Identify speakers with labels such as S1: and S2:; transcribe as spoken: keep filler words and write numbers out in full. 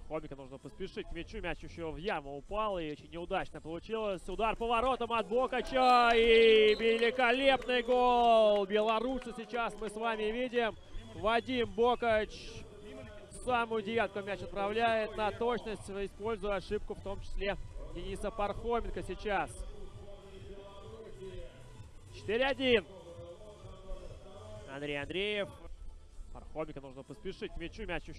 S1: Пархоменко нужно поспешить к мячу. Мяч еще в яму упал и очень неудачно получилось. Удар поворотом от Бокача и великолепный гол белоруса сейчас мы с вами видим. Вадим Бокач в самую девятку мяч отправляет на точность, используя ошибку в том числе Дениса Пархоменко сейчас. четыре один. Андрей Андреев. Пархоменко нужно поспешить к мячу. Мяч еще